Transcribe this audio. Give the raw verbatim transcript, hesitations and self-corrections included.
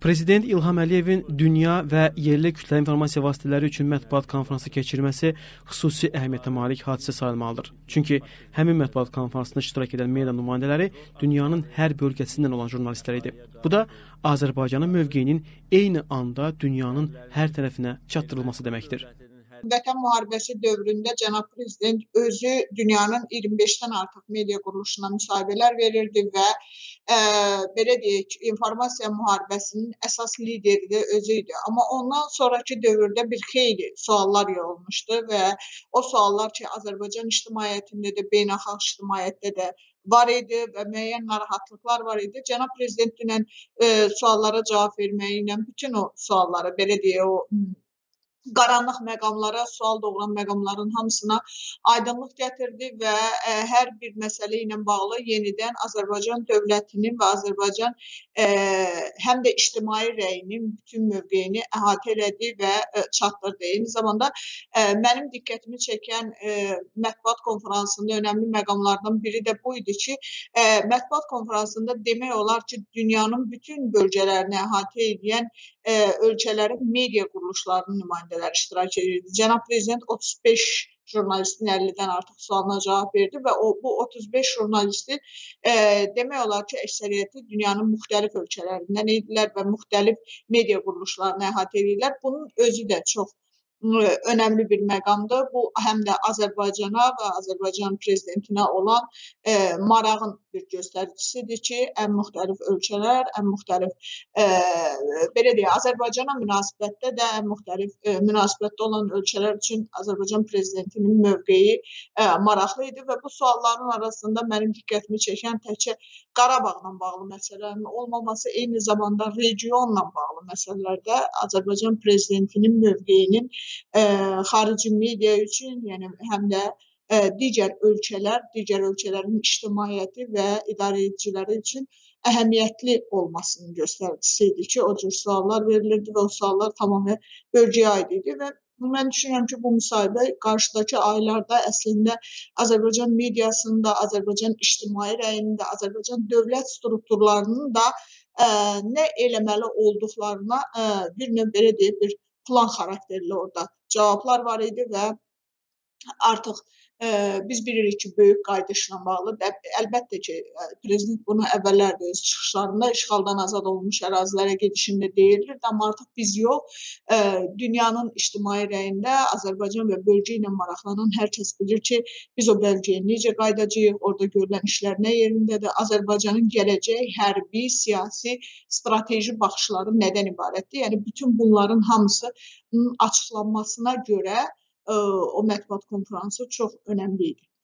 Prezident İlham Əliyevin dünya və yerli kütləvi informasiya vasitələri üçün mətbuat konfransı keçirməsi xüsusi əhəmiyyətə malik hadisə sayılmalıdır. Çünki həmin mətbuat konfransında iştirak edən media nümayəndələri dünyanın hər bölgəsindən olan jurnalistlər idi. Bu da Azərbaycanın mövqeyinin eyni anda dünyanın hər tərəfinə çatdırılması deməkdir. Vətən müharibəsi dövründə cənab prezident özü dünyanın iyirmi beşdən artıq media quruluşuna müsahibələr verirdi və e, belə deyək, informasiya müharibəsinin əsas lideri də özü idi. Amma ondan sonraki dövrdə bir xeyli suallar yorulmuşdu və o suallar ki, Azərbaycan ictimaiyyətində də, beynəlxalq ictimaiyyətdə də var idi və müəyyən narahatlıqlar var idi. Cənab prezident dünən e, suallara cavab verməyi ilə bütün o sualları, belə deyək, o qaranlıq məqamlara, sual doğuran məqamların hamısına aydınlıq gətirdi və ə, hər bir məsələ ilə bağlı yenidən Azərbaycan dövlətinin və Azərbaycan ə, həm də ictimai rəyinin bütün mövqeyini əhatə elədi və ə, çatdırdı. Eyni zamanda ə, mənim diqqətimi çəkən ə, mətbuat konfransında önəmli məqamlardan biri də bu idi ki, ə, mətbuat konfransında demək olar ki, dünyanın bütün bölgələrini əhatə edən ə, ölkələrin media quruluşlarının nümayəndələri iştirak edirdi. Cənab prezident otuz beş jurnalistin əllidən artıq sualına cavab verdi və o, bu otuz beş jurnalisti e, demək olar ki, əksəriyyəti dünyanın müxtəlif ölkələrindən idilər və müxtəlif media quruluşlarını əhatə edirlər. Bunun özü də çox önəmli bir məqamdır. Bu, həm də Azərbaycana və Azərbaycan prezidentinə olan e, marağın bir göstəricisidir ki, ən müxtəlif ölkələr, ən müxtəlif, e, belə deyək, Azərbaycana münasibətdə də ən müxtəlif e, münasibətdə olan ölkələr üçün Azərbaycan prezidentinin mövqeyi e, maraqlı idi və bu sualların arasında mənim diqqətimi çəkən təkcə Qarabağla bağlı məsələlərin olmaması, eyni zamanda regionla bağlı məsələlərdə Azərbaycan prezidentinin mövqeyinin Ə, xarici media üçün, yəni həm də ə, digər ölkələr, digər ölkələrin ictimaiyyəti və idarə ediciləri üçün əhəmiyyətli olmasının göstəricisi idi ki, o cür suallar verilirdi və o suallar tamamilə bölgəyə aid idi və mən düşünürəm ki, bu müsahibə qarşıdakı aylarda əslində Azərbaycan mediasında, Azərbaycan ictimai rəyində, Azərbaycan dövlət strukturlarının da ə, nə eləməli olduqlarına ə, bir növ belə deyək, bir plan xarakterli orada cavablar var idi və artıq e, biz bilirik ki, böyük qayıdışla bağlı, əlbəttə ki, prezident bunu əvvəllərdə öz çıxışlarında işğaldan azad olunmuş ərazilərə gedişində deyilirdi, amma artıq biz yox, e, dünyanın ictimai rəyində Azərbaycan və bölgə ilə maraqlanan hər kəs bilir ki, biz o bölgəyə necə qayıdacağıq, orada görülən işlər nə yerindədir, Azərbaycanın gələcək, hərbi, siyasi, strateji baxışları nədən ibarətdir? Yəni, bütün bunların hamısı açıqlanmasına görə o mətbuat konfransı çox önəmli idi.